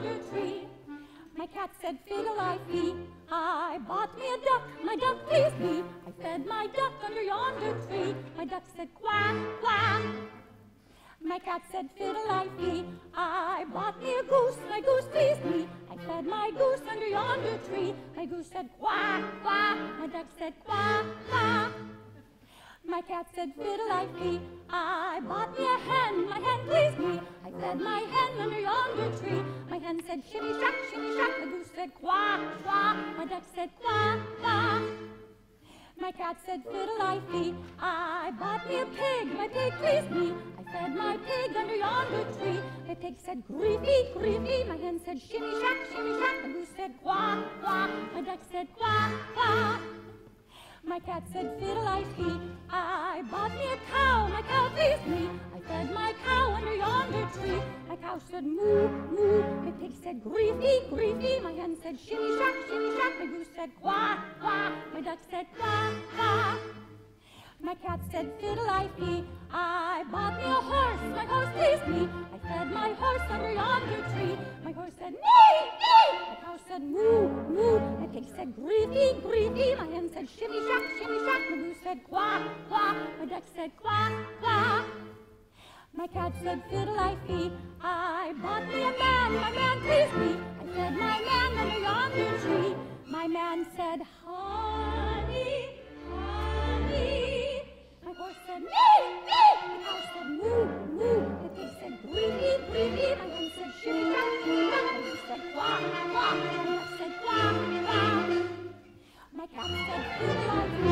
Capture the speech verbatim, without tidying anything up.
yonder tree. My cat said, fiddle-I-fee, I bought me a duck, my duck pleased me. I fed my duck under yonder tree. My duck said, quack, quack. My cat said, fiddle-I-fee, I bought me a goose, my goose pleased me. I fed my goose under yonder tree. My goose said, quack, quack. My duck said, quack, quack. My cat said, fiddle-I-fee, I bought me a hen, my hen pleased me. I fed my hen under yonder tree. My hen said, shimmy shack, shimmy shack. The goose said, quack, quack. My duck said, quack, quack. My cat said, fiddle-I-fee, I bought me a pig, my pig pleased me. I fed my pig under yonder tree. My pig said, griefy, griefy. My hen said, shimmy shack, shimmy shack. The goose said, quack, quack. My duck said, quack, quack. My cat said, fiddle-I-fee, I bought me a cow, my cow pleased me. I fed my cow under yonder tree. My cow said, moo, moo. My pig said, griefy, griefy. My hen said, shimmy shack, shimmy shack. My goose said, quack, quack. My duck said, quack, quack. My cat said, fiddle-I-fee, I bought me a horse, my horse pleased me. I fed my horse under yonder tree. My horse said, neigh, neigh. My cow said, moo, moo. My pig said, griefy, griefy. My hen said, shimmy shack, shimmy shack. My goose said, quack, quack. My duck said, quack, quack. My cat said, fiddle-I-fee, I bought me a man, my man pleased me. I fed my man under yonder tree. My man said, honey, honey. My horse said, neigh, neigh. My cow said, moo, moo. My pig said, griefy, griefy. My hen said, shimmy shack, shimmy shack. My goose said, quack, quack. My duck said, quack, quack. My cat said, fiddle-I-fee,